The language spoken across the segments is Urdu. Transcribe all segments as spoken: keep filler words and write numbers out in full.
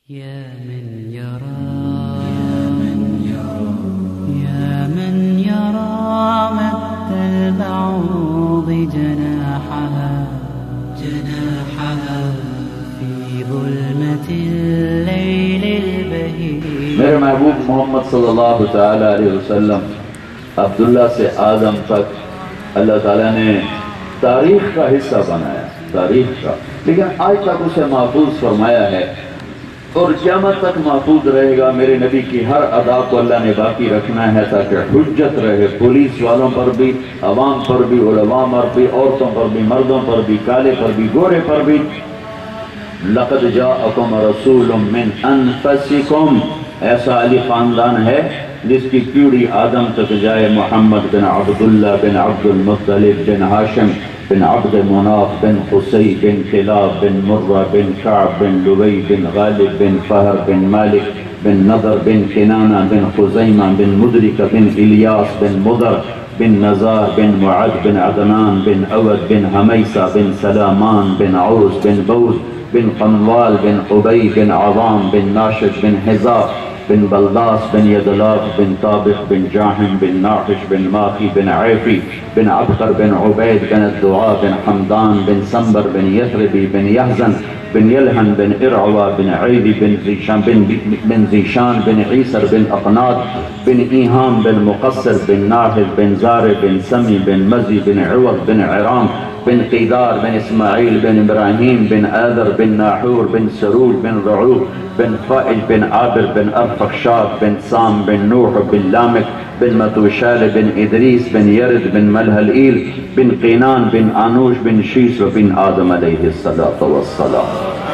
يا من يرى يا من يرى يا من يرى مد البعوض جناحها جناحها في ظلمة الليل البهيج. میرے محبوب محمد صلی اللہ تعالی علیہ وسلم عبداللہ سے آدم تک اللہ تعالیٰ نے تاریخ کا حصہ بنایا، تاریخ کا، لیکن آج تک اسے محفوظ فرمایا ہے اور قیامت تک محفوظ رہے گا۔ میرے نبی کی ہر ادا کو اللہ نے باقی رکھنا ہے تاکہ حجت رہے پولیس والوں پر بھی، عوام پر بھی، علماء پر بھی، عورتوں پر بھی، مردوں پر بھی، کالے پر بھی، گورے پر بھی۔ لقد جاءکم رسول من انفسکم، ایسا علی خاندان ہے جس کی پیڑھی آدم تک جائے، محمد بن عبداللہ بن عبد المطلب بن ہاشم بن عبد مناف بن قصی بن کلاب بن مرہ بن کعب بن لبی بن غالب بن فہر بن مالک بن نضر بن کنانہ بن خزیمہ بن مدرک بن الیاس بن مضر بن نزار بن معد بن عدنان بن عود بن حمیسہ بن سلامان بن عوس بن بوز بن قنوال بن قبی بن عظام بن ناشد بن حزا بن بلداس بن یدلاف بن طابق بن جاہم بن ناحش بن ماخی بن عیفی بن عبقر بن عبید بن الدعاء بن حمدان بن سنبر بن یثربی بن یحزن بن یلحن بن ارعوا بن عیدی بن زیشان بن, بن زیشان بن عیسر بن اقناد بن ایہام بن مقصر بن ناحل بن زار بن سمی بن مزی بن عوض بن عرام بن قیدار بن اسماعیل بن ابراہیم بن آذر بن ناحور بن سرول بن رعوب بن فائج بن عابر بن ارفخشاد بن سام بن نوح بن لامک بن متوشال بن ادریس بن یرد بن ملحلئیل بن قینان بن آنوش بن شیس بن آدم علیہ السلام۔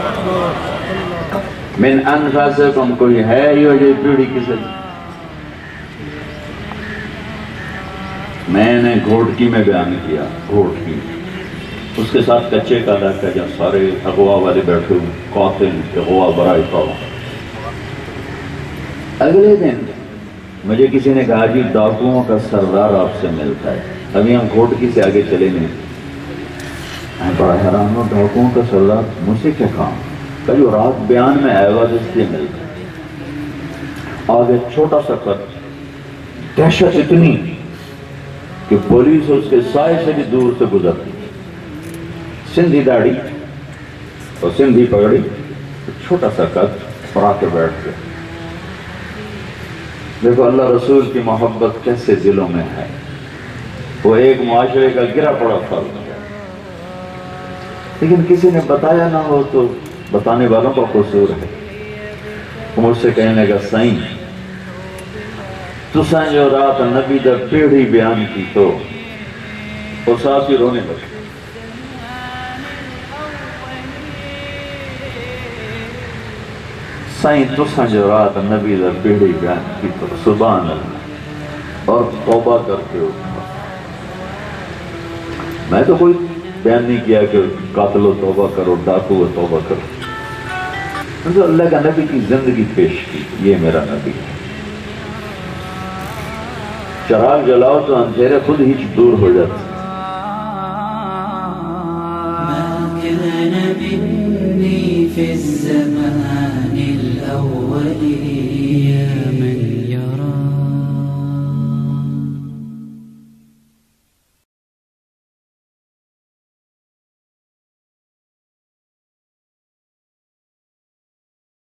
من انفسکم، کوئی ہے یہ پیڑھی کسی؟ میں نے گھوڑکی میں بیان کیا، گھوڑکی اس کے ساتھ کچے کا علاقہ جہاں سارے اغوا والے بیٹھے ہوئے، قاتل اغوا برائے پاؤ۔ اگلے دن مجھے کسی نے کہا جی ڈاکوؤں کا سردار آپ سے ملتا ہے۔ ابھی ہم گھوڑکی سے آگے چلے نہیں، میں بڑا حیران ہوں، ڈاکوؤں کا سردار مجھ سے کیا کام؟ کہ جو رات بیان میں آئے گا اس لیے ملتا ہے۔ آگے چھوٹا سا کر، دہشت اتنی کہ پولیس اس کے سائے سے بھی دور سے گزرتی، سندھی داڑھی اور سندھی پگڑی، چھوٹا سا قد اور آ کے بیٹھ گئے۔ دیکھو اللہ رسول کی محبت کیسے دلوں میں ہے، وہ ایک معاشرے کا گرا پڑا فرد ہے، لیکن کسی نے بتایا نہ ہو تو بتانے والوں کا قصور ہے۔ وہ مجھ سے کہنے لگا سائیں تساں جو رات نبی دا پیڑھی بیان کی تو اور ساتھ ہی رونے لگے۔ سائیں تساں جو رات نبی دا پیڑھی بیان کی تو سبحان اللہ اور توبہ کر کے اٹھا۔ میں تو کوئی بیان نہیں کیا کہ قاتل و توبہ کرو، ڈاکو و توبہ کرو، تو اللہ کا نبی کی زندگی پیش کی، یہ میرا نبی ہے۔ چراغ جلاؤ تو اندھیرے خود ہی دور ہو جاتے۔ ما كان مني في الزمان الأول